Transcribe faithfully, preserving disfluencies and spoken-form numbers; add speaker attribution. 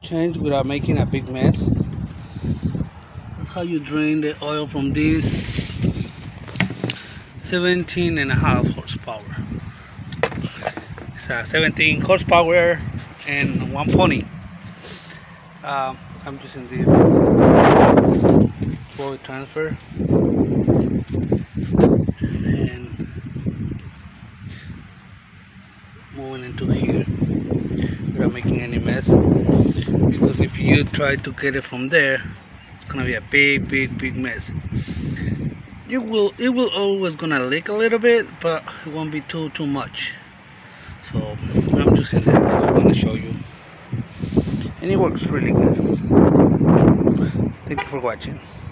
Speaker 1: change without making a big mess. That's how you drain the oil from this seventeen and a half horsepower. It's a seventeen horsepower and one pony. uh, I'm using this fluid transfer and moving into here without making any mess, because if you try to get it from there, it's gonna be a big big big mess. You will it will always gonna leak a little bit, but it won't be too too much. So I'm just in there. I'm just going to show you, and it works really good. Thank you for watching.